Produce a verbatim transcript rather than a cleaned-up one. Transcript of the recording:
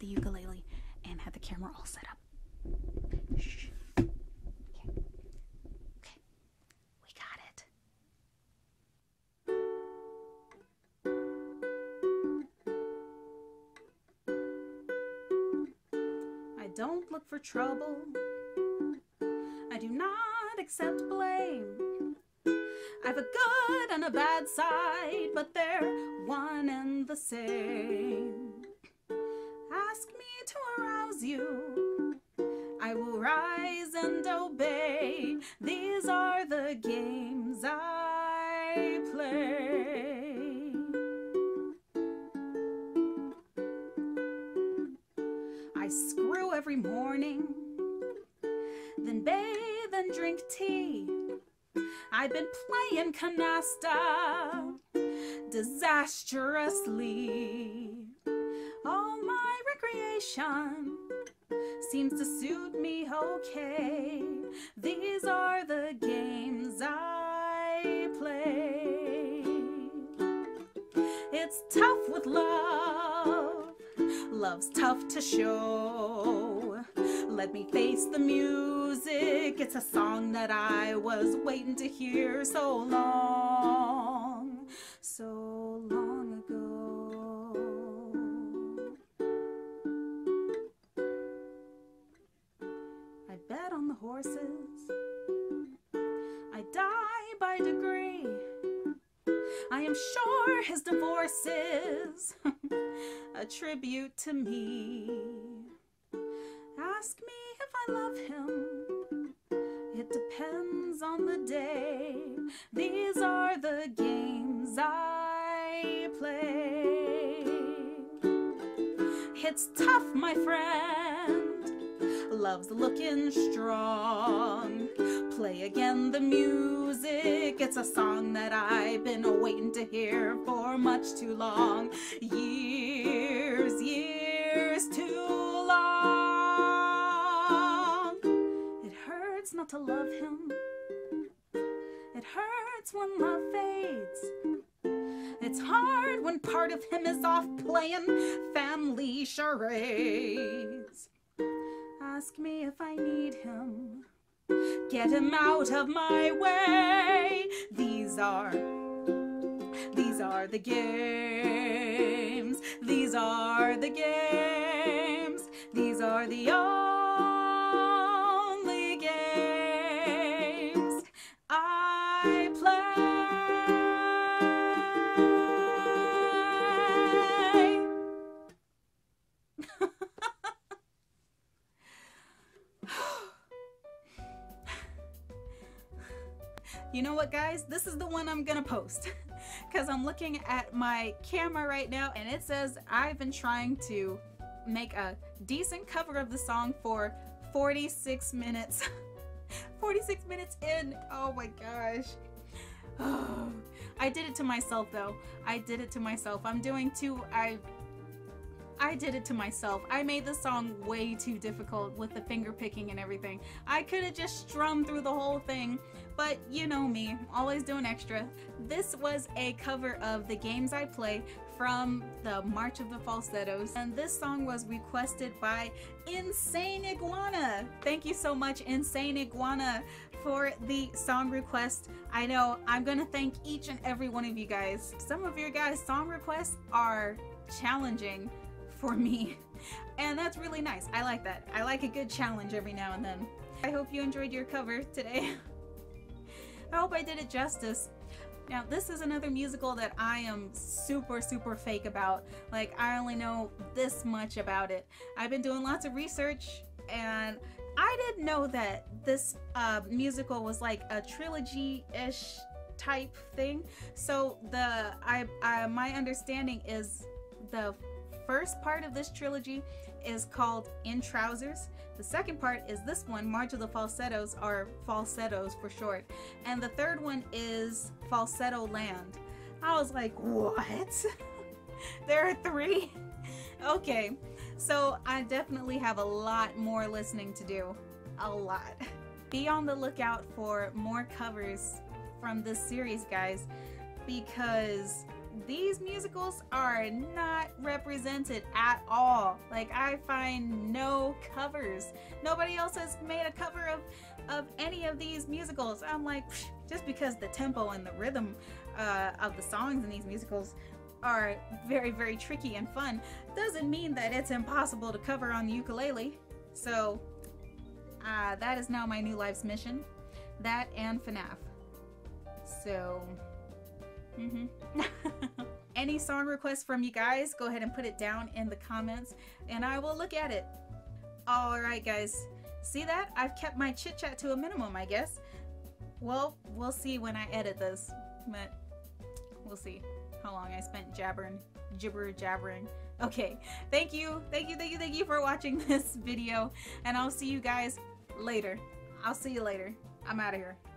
the ukulele and had the camera all set up. Shh. Okay. Okay. We got it. I don't look for trouble. I do not accept blame. I've a good and a bad side, but they're one and the same. Ask me to arouse you, I will rise and obey. These are the games I play. I screw every morning, then bathe and drink tea. I've been playing canasta disastrously. All my recreation seems to suit me okay. These are the games I play. It's tough with love, love's tough to show. Let me face the music, it's a song that I was waiting to hear so long, so long ago. I bet on the horses, I die by degree. I am sure his divorce is a tribute to me. Ask me if I love him, it depends on the day. These are the games I play. It's tough, my friend, love's looking strong. Play again the music, it's a song that I've been waiting to hear for much too long. Years, years too long. It hurts not to love him, it hurts when love fades. It's hard when part of him is off playing family charades. Ask me if I need him, get him out of my way. These are, these are the games. These are the games. These are the only games I play. You know what, guys? This is the one I'm gonna post because I'm looking at my camera right now and it says I've been trying to make a decent cover of the song for forty-six minutes. forty-six minutes in. Oh my gosh. Oh, I did it to myself though. I did it to myself. I'm doing two. I I did it to myself. I made the song way too difficult with the finger picking and everything. I could have just strummed through the whole thing, but you know me, always doing extra. This was a cover of The Games I Play from the March of the Falsettos, and this song was requested by Insane Iguana. Thank you so much, Insane Iguana, for the song request. I know I'm gonna thank each and every one of you guys. Some of your guys' song requests are challenging for me, and that's really nice. I like that. I like a good challenge every now and then. I hope you enjoyed your cover today. I hope I did it justice. Now, this is another musical that I am super, super fake about. Like, I only know this much about it. I've been doing lots of research, and I didn't know that this uh, musical was like a trilogy-ish type thing. So the I, I my understanding is the first part of this trilogy is called In Trousers. The second part is this one, March of the Falsettos, or Falsettos for short. And the third one is Falsetto Land. I was like, what? There are three? Okay, so I definitely have a lot more listening to do. A lot. Be on the lookout for more covers from this series, guys, because these musicals are not represented at all. Like, I find no covers. Nobody else has made a cover of, of any of these musicals. I'm like, just because the tempo and the rhythm uh, of the songs in these musicals are very, very tricky and fun, doesn't mean that it's impossible to cover on the ukulele. So uh, that is now my new life's mission. That and FNAF. So, mm-hmm. Any song requests from you guys, go ahead and put it down in the comments and I will look at it. Alright guys, see that? I've kept my chit chat to a minimum, I guess. Well, we'll see when I edit this, but we'll see how long I spent jabbering, gibber jabbering. Okay, thank you, thank you, thank you, thank you for watching this video, and I'll see you guys later. I'll see you later. I'm out of here.